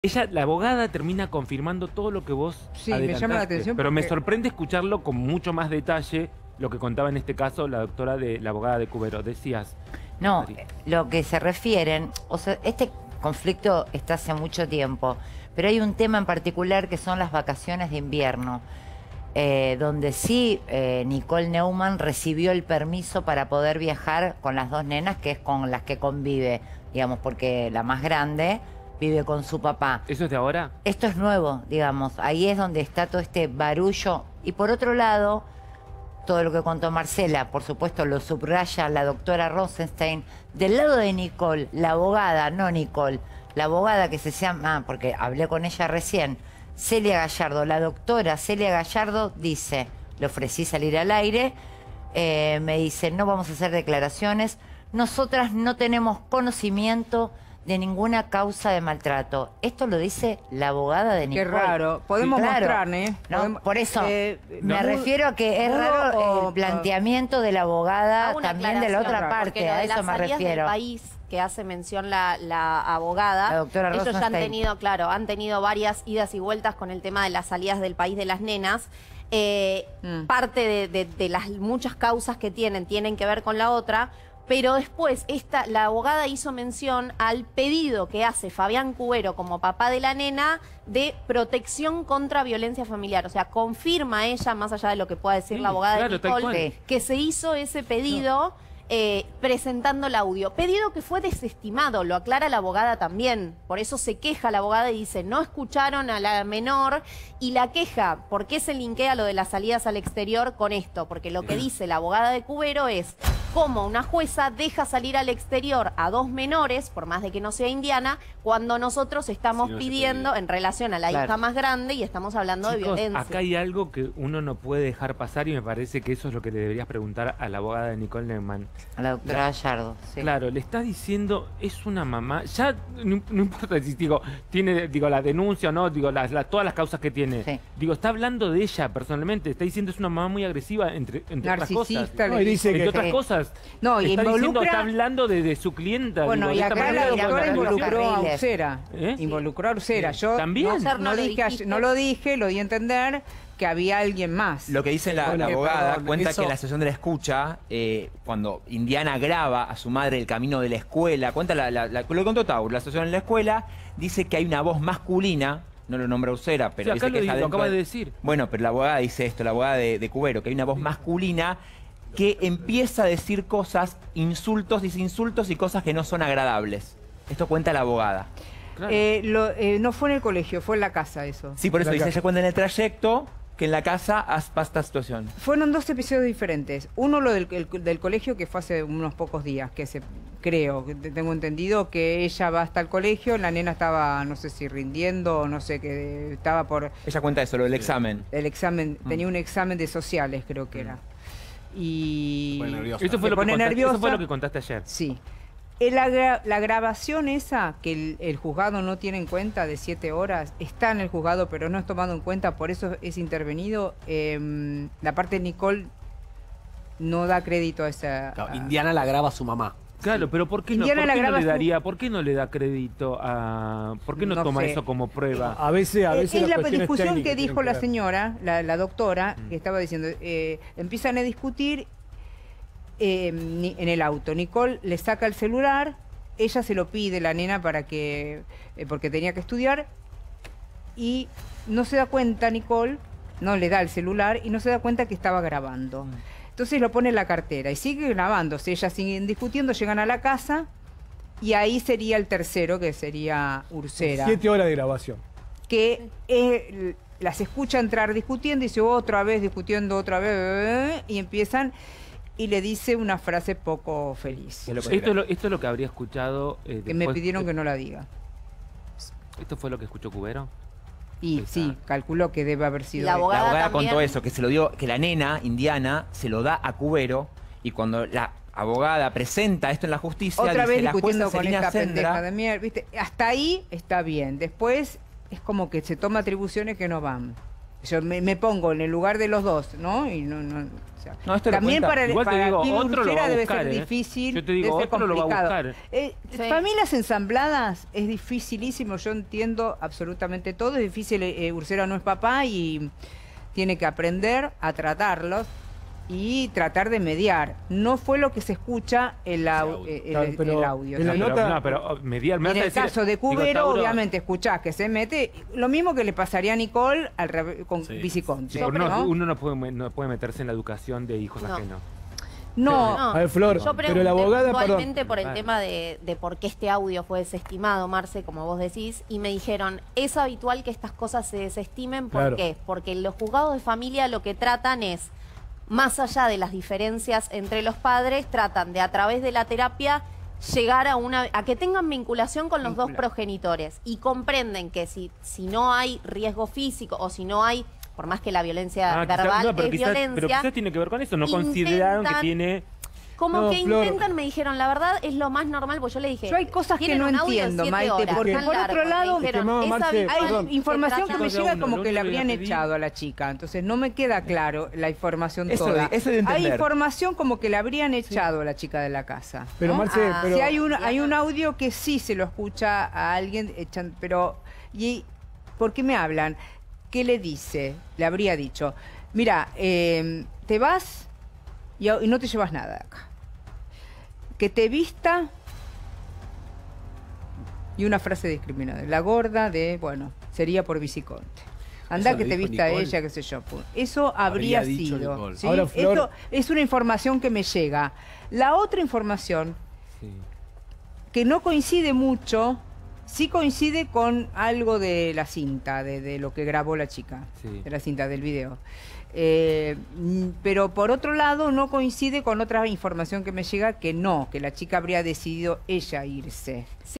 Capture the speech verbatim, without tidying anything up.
Ella, la abogada, termina confirmando todo lo que vos Sí, me llama la atención. Pero porque... me sorprende escucharlo con mucho más detalle lo que contaba en este caso la doctora de la abogada de Cubero. Decías. No, Mari. lo que se refieren, o sea, este conflicto está hace mucho tiempo, pero hay un tema en particular que son las vacaciones de invierno, eh, donde sí eh, Nicole Neumann recibió el permiso para poder viajar con las dos nenas, que es con las que convive, digamos, porque la más grande vive con su papá. ¿Eso es de ahora? Esto es nuevo, digamos. Ahí es donde está todo este barullo. Y por otro lado, todo lo que contó Marcela, por supuesto, lo subraya la doctora Rosenstein. Del lado de Nicole, la abogada, no Nicole, la abogada que se llama, porque hablé con ella recién, Celia Gallardo. La doctora Celia Gallardo dice, le ofrecí salir al aire, eh, me dice, no vamos a hacer declaraciones, nosotras no tenemos conocimiento de ninguna causa de maltrato. Esto lo dice la abogada de Nicole. Qué raro. Podemos sí, claro. mostrar, ¿eh? No, Podemos... por eso eh, me no. refiero a que es raro o... el planteamiento de la abogada también de la otra parte. A eso me refiero. Del país que hace mención la, la abogada, la doctora ellos ya han Rosenstein. tenido, claro, han tenido varias idas y vueltas con el tema de las salidas del país de las nenas. Eh, mm. Parte de, de, de las muchas causas que tienen tienen que ver con la otra. Pero después, esta, la abogada hizo mención al pedido que hace Fabián Cubero como papá de la nena de protección contra violencia familiar. O sea, confirma ella, más allá de lo que pueda decir sí, la abogada claro, de Nicole, que se hizo ese pedido no. eh, presentando el audio. Pedido que fue desestimado, lo aclara la abogada también. Por eso se queja la abogada y dice, no escucharon a la menor. Y la queja, ¿por qué se linkea lo de las salidas al exterior con esto? Porque lo que dice la abogada de Cubero es... cómo una jueza deja salir al exterior a dos menores, por más de que no sea indiana, cuando nosotros estamos si no pidiendo en relación a la claro. hija más grande y estamos hablando Chicos, de violencia. Acá hay algo que uno no puede dejar pasar y me parece que eso es lo que le deberías preguntar a la abogada de Nicole Neumann. A la doctora Gallardo, sí. Claro, le está diciendo, es una mamá, ya no, no importa si digo, tiene digo la denuncia o no, digo las, las, todas las causas que tiene. Sí. Digo, está hablando de ella personalmente, está diciendo es una mamá muy agresiva entre, entre otras cosas. No, y dice entre que otras sí. cosas. No, y está involucra... diciendo, está hablando de, de su clienta. Bueno, digo, y acá la doctora involucró a Ursera. ¿Eh? Involucró a Ursera. Yo ¿También? No, no, dije, no lo dije, lo di a entender que había alguien más. Lo que dice la, bueno, la abogada perdón, cuenta eso... que en la sesión de la escucha, eh, cuando Indiana graba a su madre el camino de la escuela, cuenta la, la, la, lo contó Taur, la sesión en la escuela, dice que hay una voz masculina. No lo nombra Ursera, pero sí, dice acá que lo, está lo acaba de... de decir. Bueno, pero la abogada dice esto, la abogada de, de Cubero, que hay una voz masculina que empieza a decir cosas, insultos, dice insultos y cosas que no son agradables. Esto cuenta la abogada. Claro. Eh, lo, eh, no fue en el colegio, fue en la casa eso. Sí, por eso la dice, casa. ella cuenta en el trayecto que en la casa pasa esta situación. Fueron dos episodios diferentes. Uno lo del, el, del colegio, que fue hace unos pocos días, que se creo, que tengo entendido que ella va hasta el colegio, la nena estaba, no sé si rindiendo, no sé, que estaba por... Ella cuenta eso, lo del examen. El examen, mm. tenía un examen de sociales, creo que era. Y... Bueno, esto, fue lo que contaste, eso fue lo que contaste ayer. Sí. La, la grabación esa, que el, el juzgado no tiene en cuenta de siete horas, está en el juzgado, pero no es tomado en cuenta, por eso es intervenido. Eh, la parte de Nicole no da crédito a esa... Claro, a... Indiana la graba a su mamá. Claro, pero ¿por qué, no, ¿por qué no le daría, por qué no le da crédito a, por qué no, no toma sé. eso como prueba? A veces, a veces es la discusión que dijo la señora, la, la doctora, mm. que estaba diciendo, eh, empiezan a discutir eh, en el auto. Nicole le saca el celular, ella se lo pide, la nena, para que, eh, porque tenía que estudiar, y no se da cuenta Nicole, no le da el celular y no se da cuenta que estaba grabando. Mm. Entonces lo pone en la cartera y sigue grabándose. Ellas siguen discutiendo, llegan a la casa y ahí sería el tercero, que sería Ursera. Siete horas de grabación. Que eh, las escucha entrar discutiendo y dice otra vez discutiendo, otra vez, y empiezan y le dice una frase poco feliz. Esto es lo, esto es lo que habría escuchado... Eh, que me pidieron que no la diga. ¿Esto fue lo que escuchó Cubero? Y sí, calculó que debe haber sido... La abogada, la abogada también... contó eso, que se lo dio, que la nena, Indiana, se lo da a Cubero, y cuando la abogada presenta esto en la justicia, otra dice, vez la discutiendo jueza con Celina esta Sendra, pendeja de mierda, ¿viste? Hasta ahí está bien. Después es como que se toma atribuciones que no van. Yo me, me pongo en el lugar de los dos, ¿no? Y no, no o sea, No, esto lo también cuenta. para, Igual te para digo, Kim otro lo Urgera va a debe buscar, ser ¿eh? difícil, Yo te digo, debe ser otro lo va a complicado. buscar. Eh, Sí. Familias ensambladas es dificilísimo, yo entiendo absolutamente todo, es difícil, eh, Urgera no es papá y tiene que aprender a tratarlos y tratar de mediar. No fue lo que se escucha el, au- el, Claro, el- pero el audio. en la ¿sí? Pero, nota- no, pero mediar, me En vas a el decir- caso de digo, Cubero, Tauro, obviamente escuchás que se mete, lo mismo que le pasaría a Nicole al revés, con Sí. Viciconte. sí, Yo pero creo- no, uno no puede, no puede meterse en la educación de hijos No. ajenos. No, No, A ver, Flor, yo pero pregunté la abogada, perdón. puntualmente por el Vale. tema de, de por qué este audio fue desestimado, Marce, como vos decís, y me dijeron, es habitual que estas cosas se desestimen, ¿por Claro. qué? Porque los juzgados de familia lo que tratan es, más allá de las diferencias entre los padres, tratan de a través de la terapia llegar a una a que tengan vinculación con los dos Vincula. progenitores y comprenden que si, si no hay riesgo físico o si no hay, por más que la violencia Ah, quizás- verbal no, pero es quizás, violencia, pero quizás tiene que ver con eso. No consideraron que intentan- tiene... como No, que Flor. intentan, me dijeron, la verdad es lo más normal, pues yo le dije. Yo hay cosas que "Tienen no un audio de entiendo, siete Maite, horas, porque tan por otro largo". Me lado- dijeron, Llamaba "Es Marce, habitual hay perdón. que información que tratan me Dos de llega uno, como lo que le único que habrían voy a pedir- echado a la chica, entonces no me queda claro la información Eso toda. de- eso de hay entender. información como que le habrían echado a la chica de la casa. Pero ¿no? Marce, Ah. pero... Si hay un, hay un audio que sí se lo escucha a alguien, echan, pero ¿y por qué me hablan? ¿Qué le dice? Le habría dicho, mira, eh, te vas y, y no te llevas nada de acá. Que te vista y una frase discriminada. La gorda de, bueno, sería por Viciconte. Anda Eso que lo te dijo vista Nicole. ella, qué sé yo. pu- Eso habría, Habría dicho sido. Nicole. ¿sí? Ahora, Flor- Esto es una información que me llega. La otra información Sí. que no coincide mucho, sí coincide con algo de la cinta, de, de lo que grabó la chica, Sí. de la cinta del video. Eh, mm, pero por otro lado no coincide con otra información que me llega que no, que la chica habría decidido ella irse.